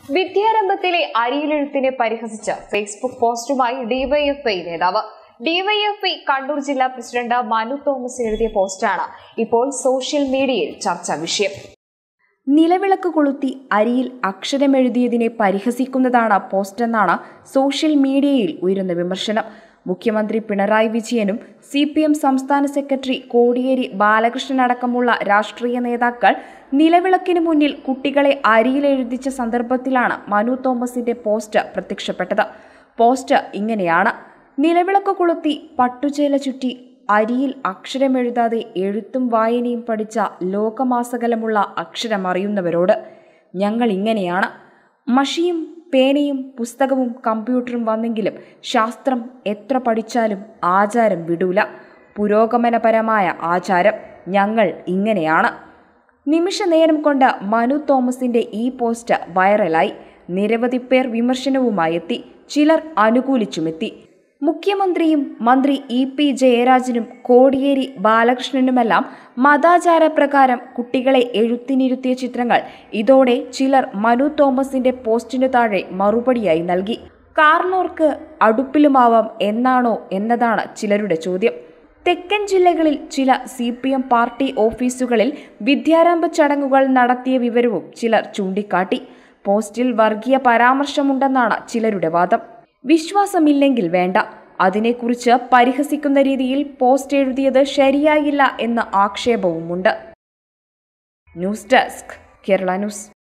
വിദ്യാരംഭത്തിലെ അരിയിലെഴുത്തിനെ പരിഹസിച്ച് ഫേസ്ബുക്ക് പോസ്റ്റുമായി ഡിവൈഎഫ്ഐ നേതാവ്. ഡിവൈഎഫ്ഐ കണ്ണൂർ ജില്ലാ പ്രസിഡന്റ് മനു തോമസ് എഴുതിയ പോസ്റ്റാണ് ഇപ്പോൾ സോഷ്യൽ മീഡിയയിൽ ചർച്ചാ വിഷയം. നിലവിളക്ക് കൊളുത്തി അരിയിൽ അക്ഷരമെഴുതിയതിനെ പരിഹസിക്കുന്നതാണ് പോസ്റ്റെന്നാണ് സോഷ്യൽ മീഡിയയിൽ ഉയരുന്ന വിമർശനം. മുഖ്യമന്ത്രി പിണറായി വിജയനും CPM സംസ്ഥാന സെക്രട്ടറി കോടിയേരി ബാലകൃഷ്ണൻ അടക്കമുള്ള രാഷ്ട്രീയ നേതാക്കൾ നിലവിളക്കിന് മുന്നിൽ കുട്ടികളെ അരിയിലെഴുതിച്ച സന്ദർഭത്തിലാണ് മനു തോമസിന്റെ പോസ്റ്റ് പ്രത്യക്ഷപ്പെട്ടത്. പോസ്റ്റ് ഇങ്ങനെയാണ്: നിലവിളക്ക് കൊളുത്തി പട്ടുചേല ചുറ്റി അരിയിൽ അക്ഷരമെഴുതാതെ എഴുത്തും വായനയും പഠിച്ച ലോകമാസകലമുള്ള അക്ഷരമറിയുന്നവരോട് ഞങ്ങൾ ഇങ്ങനെയാണ്. മഷിയും പേനയും പുസ്തകവും കമ്പ്യൂട്ടറും വന്നെങ്കിലും ശാസ്ത്രം എത്ര പഠിച്ചാലും ആചാരം വിടൂല. പുരോഗമനപരമായ ആചാരം. ഞങ്ങൾ ഇങ്ങനെയാണ്. നിമിഷ നേരം കൊണ്ട് മനു തോമസിന്റെ ഈ പോസ്റ്റ് വൈറലായി. നിരവധി പേർ വിമർശനവുമായി എത്തി. ചിലർ അനുകൂലിച്ചുമെത്തി. മുഖ്യമന്ത്രിയും മന്ത്രി EP ജയരാജനും കോടിയേരി ബാലകൃഷ്ണനുമെല്ലാം മതാചാരപ്രകാരം കുട്ടികളെ എഴുത്തിനിരുത്തിയ ചിത്രങ്ങൾ ഇതോടെ ചിലർ മനു തോമസിന്റെ പോസ്റ്റിനു താഴെ മറുപടിയായി നൽകി. കാർന്നോർക്ക് അടുപ്പിലുമാവാം എന്നാണോ എന്നതാണ് ചിലരുടെ ചോദ്യം. തെക്കൻ ജില്ലകളിൽ ചില CPM പാർട്ടി ഓഫീസുകളിൽ വിദ്യാരംഭ ചടങ്ങുകൾ നടത്തിയ വിവരവും ചിലർ ചൂണ്ടിക്കാട്ടി. പോസ്റ്റിൽ വർഗീയ പരാമർശമുണ്ടെന്നാണ് ചിലരുടെ വാദം. വിശ്വാസമില്ലെങ്കിൽ വേണ്ട, അതിനെക്കുറിച്ച് പരിഹസിക്കുന്ന രീതിയിൽ പോസ്റ്റ് എഴുതിയത് ശരിയായില്ല എന്ന ആക്ഷേപവുമുണ്ട്. News desk, Kerala news.